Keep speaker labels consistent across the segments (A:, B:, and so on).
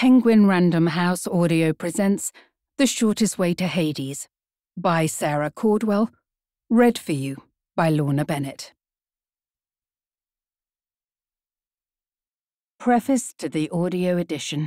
A: Penguin Random House Audio presents The Shortest Way to Hades by Sarah Caudwell, read for you by Lorna Bennett. Preface to the audio edition.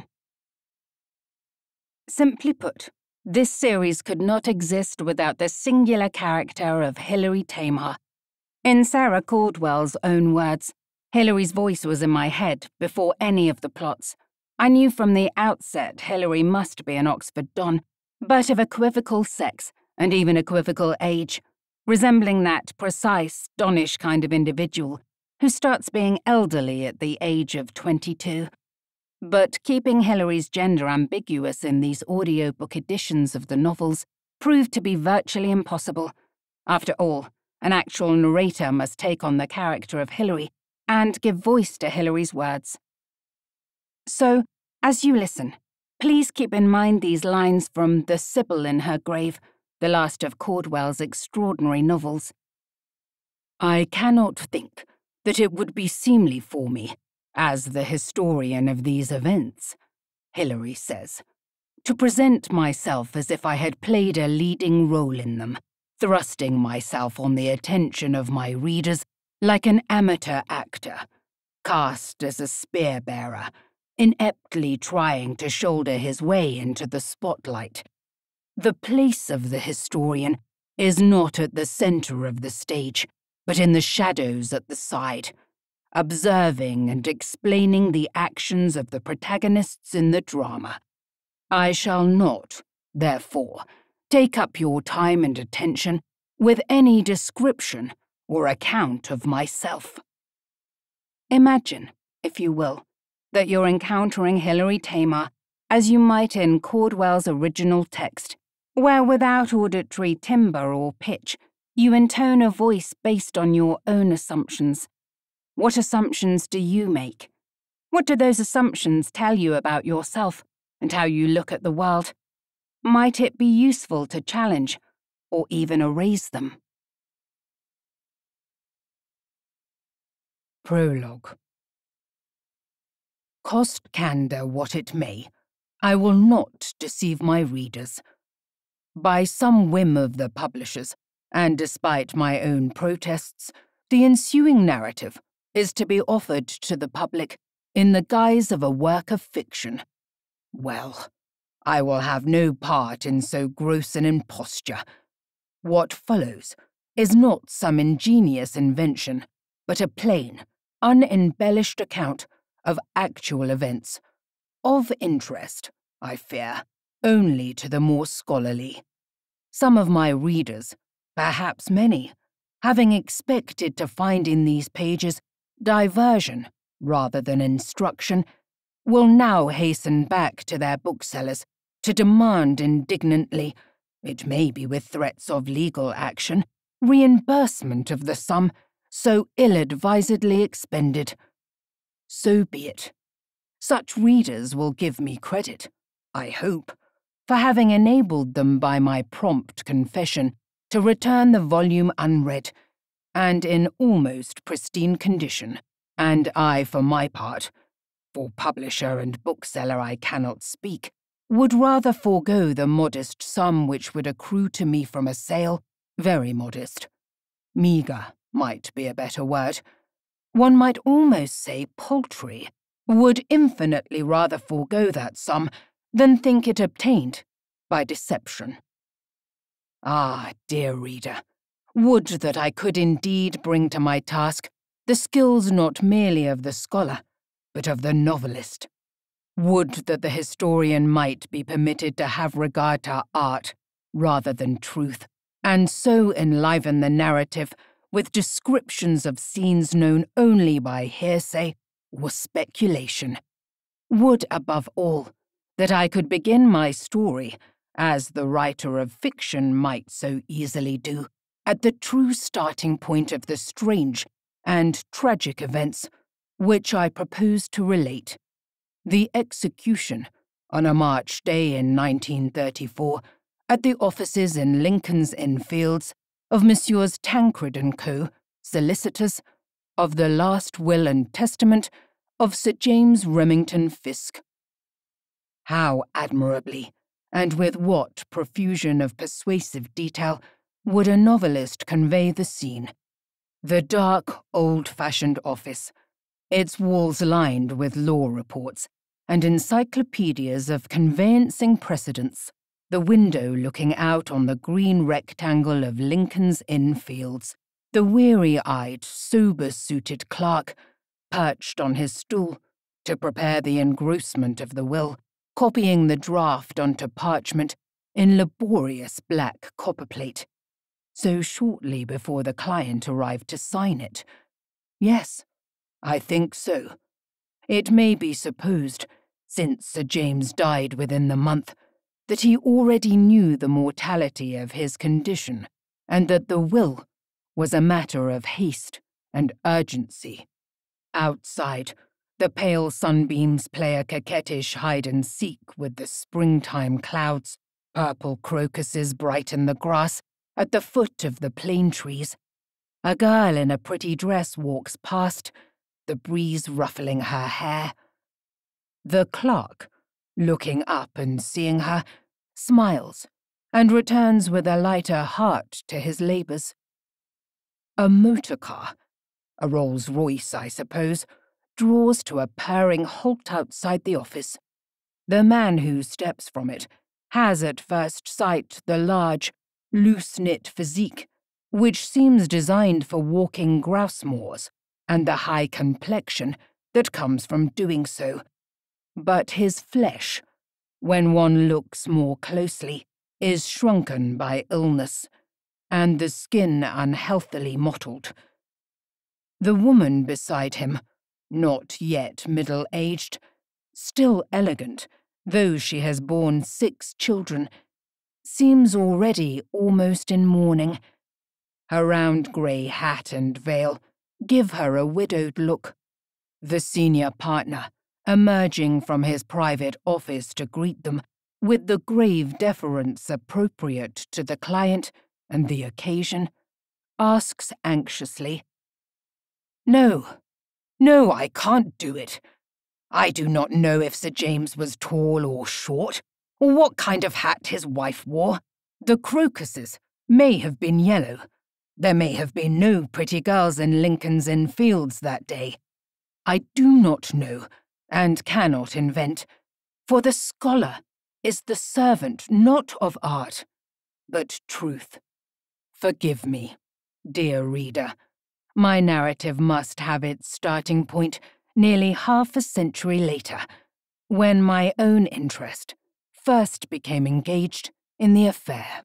A: Simply put, this series could not exist without the singular character of Hilary Tamar. In Sarah Caudwell's own words, Hilary's voice was in my head before any of the plots. I knew from the outset Hilary must be an Oxford Don, but of equivocal sex and even equivocal age, resembling that precise, Donish kind of individual who starts being elderly at the age of 22. But keeping Hilary's gender ambiguous in these audiobook editions of the novels proved to be virtually impossible. After all, an actual narrator must take on the character of Hilary and give voice to Hilary's words. So, as you listen, please keep in mind these lines from The Sibyl in Her Grave, the last of Caudwell's extraordinary novels. "I cannot think that it would be seemly for me, as the historian of these events," Hilary says, "to present myself as if I had played a leading role in them, thrusting myself on the attention of my readers like an amateur actor, cast as a spear-bearer, ineptly trying to shoulder his way into the spotlight. The place of the historian is not at the center of the stage, but in the shadows at the side, observing and explaining the actions of the protagonists in the drama. I shall not, therefore, take up your time and attention with any description or account of myself." Imagine, if you will, that you're encountering Hilary Tamar as you might in Caudwell's original text, where without auditory timbre or pitch, you intone a voice based on your own assumptions. What assumptions do you make? What do those assumptions tell you about yourself and how you look at the world? Might it be useful to challenge or even erase them? Prologue. Cost candour what it may, I will not deceive my readers. By some whim of the publishers, and despite my own protests, the ensuing narrative is to be offered to the public in the guise of a work of fiction. Well, I will have no part in so gross an imposture. What follows is not some ingenious invention, but a plain, unembellished account of actual events, of interest, I fear, only to the more scholarly. Some of my readers, perhaps many, having expected to find in these pages diversion rather than instruction, will now hasten back to their booksellers to demand indignantly, it may be with threats of legal action, reimbursement of the sum so ill-advisedly expended. So be it. Such readers will give me credit, I hope, for having enabled them by my prompt confession to return the volume unread and in almost pristine condition, and I, for my part, for publisher and bookseller I cannot speak, would rather forego the modest sum which would accrue to me from a sale, very modest. Meagre might be a better word. One might almost say paltry, would infinitely rather forego that sum than think it obtained by deception. Ah, dear reader, would that I could indeed bring to my task the skills not merely of the scholar, but of the novelist. Would that the historian might be permitted to have regard to art rather than truth, and so enliven the narrative with descriptions of scenes known only by hearsay or speculation. Would, above all, that I could begin my story, as the writer of fiction might so easily do, at the true starting point of the strange and tragic events which I propose to relate. The execution, on a March day in 1934, at the offices in Lincoln's Inn Fields, of Messrs. Tancred & Co., solicitors, of the last will and testament of Sir James Remington Fiske. How admirably, and with what profusion of persuasive detail, would a novelist convey the scene. The dark, old-fashioned office, its walls lined with law reports and encyclopedias of conveyancing precedents, the window looking out on the green rectangle of Lincoln's Inn Fields, the weary-eyed, sober-suited clerk perched on his stool to prepare the engrossment of the will, copying the draft onto parchment in laborious black copperplate, so shortly before the client arrived to sign it. Yes, I think so. It may be supposed, since Sir James died within the month, that he already knew the mortality of his condition, and that the will was a matter of haste and urgency. Outside, the pale sunbeams play a coquettish hide-and-seek with the springtime clouds. Purple crocuses brighten the grass at the foot of the plane trees. A girl in a pretty dress walks past, the breeze ruffling her hair. The clerk, looking up and seeing her, smiles and returns with a lighter heart to his labours. A motor car, a Rolls-Royce, I suppose, draws to a purring halt outside the office. The man who steps from it has at first sight the large, loose-knit physique, which seems designed for walking grouse moors, and the high complexion that comes from doing so. But his flesh, when one looks more closely, is shrunken by illness, and the skin unhealthily mottled. The woman beside him, not yet middle-aged, still elegant, though she has borne 6 children, seems already almost in mourning. Her round grey hat and veil give her a widowed look. The senior partner, emerging from his private office to greet them, with the grave deference appropriate to the client and the occasion, asks anxiously, No, I can't do it. I do not know if Sir James was tall or short, or what kind of hat his wife wore. The crocuses may have been yellow. There may have been no pretty girls in Lincoln's Inn Fields that day. I do not know, and cannot invent, for the scholar is the servant not of art, but truth. Forgive me, dear reader. My narrative must have its starting point nearly half a century later, when my own interest first became engaged in the affair.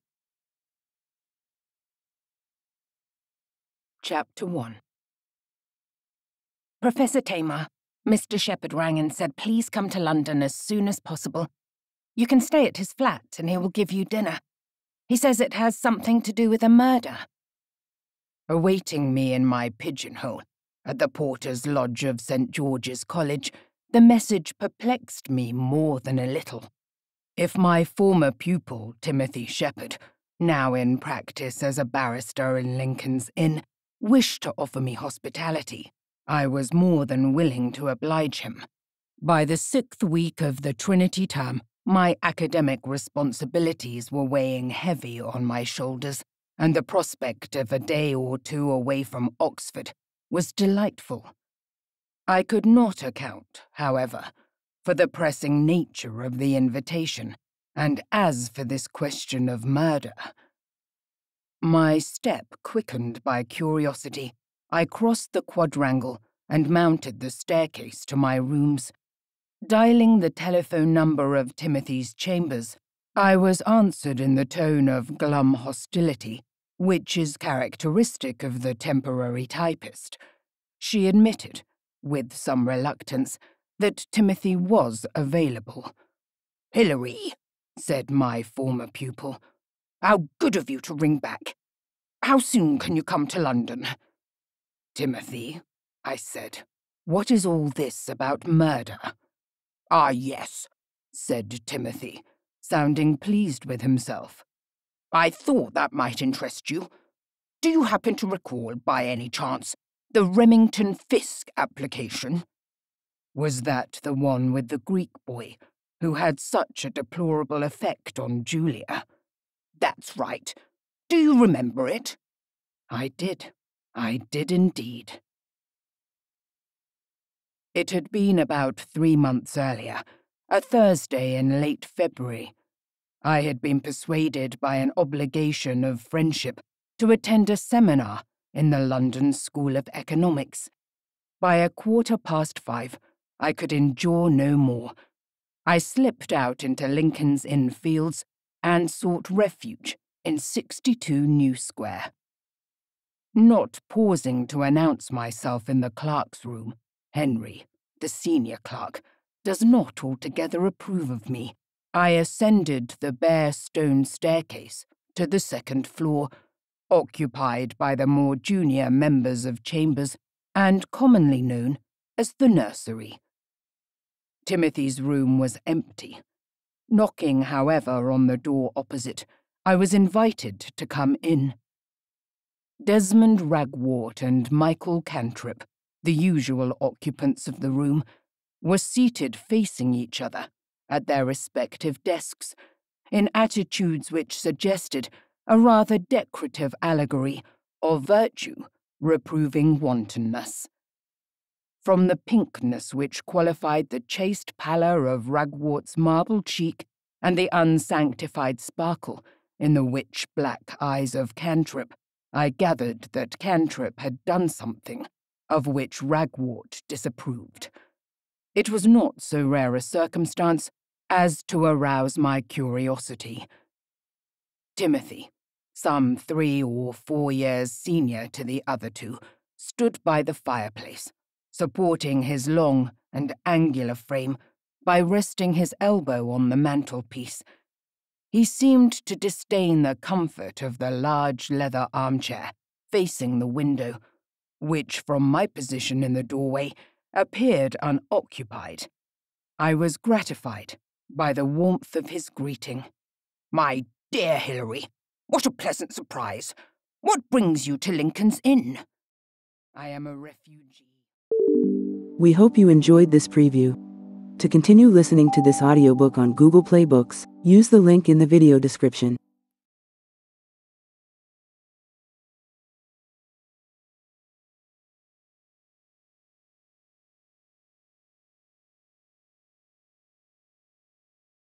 A: Chapter 1. Professor Tamar, Mr. Shepherd rang and said please come to London as soon as possible. You can stay at his flat and he will give you dinner. He says it has something to do with a murder. Awaiting me in my pigeonhole at the porter's lodge of St. George's College, the message perplexed me more than a little. If my former pupil, Timothy Shepherd, now in practice as a barrister in Lincoln's Inn, wished to offer me hospitality, I was more than willing to oblige him. By the 6th week of the Trinity term, my academic responsibilities were weighing heavy on my shoulders, and the prospect of a day or 2 away from Oxford was delightful. I could not account, however, for the pressing nature of the invitation, and as for this question of murder, my step quickened by curiosity, I crossed the quadrangle and mounted the staircase to my rooms. Dialing the telephone number of Timothy's chambers, I was answered in the tone of glum hostility, which is characteristic of the temporary typist. She admitted, with some reluctance, that Timothy was available. "Hilary," said my former pupil, "how good of you to ring back. How soon can you come to London?" "Timothy," I said, "what is all this about murder?" "Ah, yes," said Timothy, sounding pleased with himself. "I thought that might interest you. Do you happen to recall, by any chance, the Remington Fisk application?" "Was that the one with the Greek boy? who had such a deplorable effect on Julia. That's right. Do you remember it? I did indeed. It had been about 3 months earlier, a Thursday in late February. I had been persuaded by an obligation of friendship to attend a seminar in the London School of Economics. By 5:15, I could endure no more. I slipped out into Lincoln's Inn Fields and sought refuge in 62 New Square. Not pausing to announce myself in the clerk's room, Henry, the senior clerk, does not altogether approve of me. I ascended the bare stone staircase to the second floor, occupied by the more junior members of chambers and commonly known as the nursery. Timothy's room was empty. Knocking, however, on the door opposite, I was invited to come in. Desmond Ragwort and Michael Cantrip, the usual occupants of the room, were seated facing each other at their respective desks, in attitudes which suggested a rather decorative allegory of virtue reproving wantonness. From the pinkness which qualified the chaste pallor of Ragwort's marble cheek and the unsanctified sparkle in the witch-black eyes of Cantrip, I gathered that Cantrip had done something of which Ragwort disapproved. It was not so rare a circumstance as to arouse my curiosity. Timothy, some 3 or 4 years senior to the other two, stood by the fireplace, supporting his long and angular frame by resting his elbow on the mantelpiece. He seemed to disdain the comfort of the large leather armchair facing the window, which, from my position in the doorway, appeared unoccupied. I was gratified by the warmth of his greeting. "My dear Hilary, what a pleasant surprise! What brings you to Lincoln's Inn?" "I am a refugee."
B: We hope you enjoyed this preview. To continue listening to this audiobook on Google Play Books, use the link in the video description.